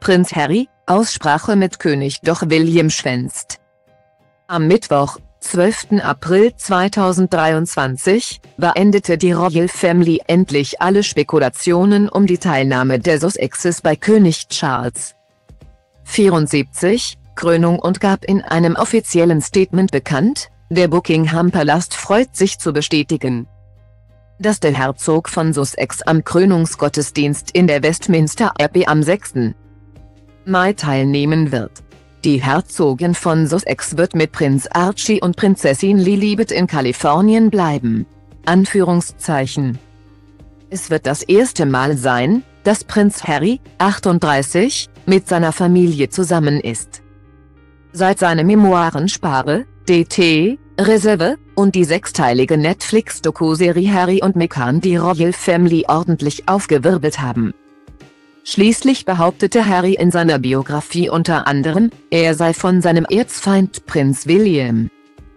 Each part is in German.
Prinz Harry, Aussprache mit König, doch William schwänzt. Am Mittwoch, 12. April 2023, beendete die Royal Family endlich alle Spekulationen um die Teilnahme der Sussexes bei König Charles. 74, Krönung und gab in einem offiziellen Statement bekannt, der Buckingham-Palast freut sich zu bestätigen, dass der Herzog von Sussex am Krönungsgottesdienst in der Westminster Abbey am 6. Mai teilnehmen wird. Die Herzogin von Sussex wird mit Prinz Archie und Prinzessin Lilibet in Kalifornien bleiben. Anführungszeichen. Es wird das erste Mal sein, dass Prinz Harry, 38, mit seiner Familie zusammen ist. Seit seine Memoiren Spare, DT, Reserve und die sechsteilige Netflix-Doku-Serie Harry und Meghan die Royal Family ordentlich aufgewirbelt haben. Schließlich behauptete Harry in seiner Biografie unter anderem, er sei von seinem Erzfeind Prinz William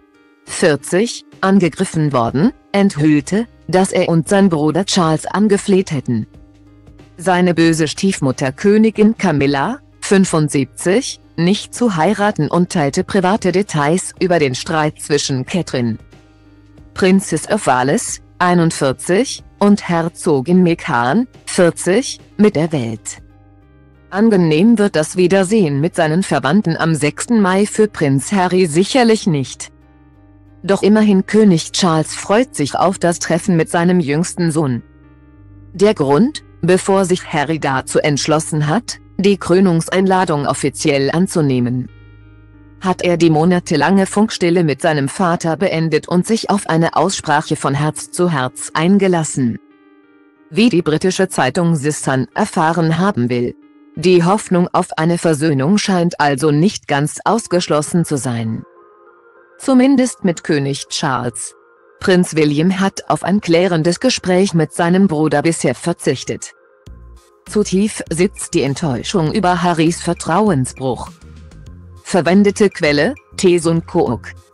40 angegriffen worden, enthüllte, dass er und sein Bruder Charles angefleht hätten, seine böse Stiefmutter Königin Camilla, 75, nicht zu heiraten und teilte private Details über den Streit zwischen Catherine, Princess of Wales, 41, und Herzogin Meghan, 40, mit der Welt. Angenehm wird das Wiedersehen mit seinen Verwandten am 6. Mai für Prinz Harry sicherlich nicht. Doch immerhin König Charles freut sich auf das Treffen mit seinem jüngsten Sohn. Der Grund, bevor sich Harry dazu entschlossen hat, die Krönungseinladung offiziell anzunehmen, hat er die monatelange Funkstille mit seinem Vater beendet und sich auf eine Aussprache von Herz zu Herz eingelassen. Wie die britische Zeitung The Sun erfahren haben will. Die Hoffnung auf eine Versöhnung scheint also nicht ganz ausgeschlossen zu sein. Zumindest mit König Charles. Prinz William hat auf ein klärendes Gespräch mit seinem Bruder bisher verzichtet. Zu tief sitzt die Enttäuschung über Harrys Vertrauensbruch. Verwendete Quelle: The Sun Cook.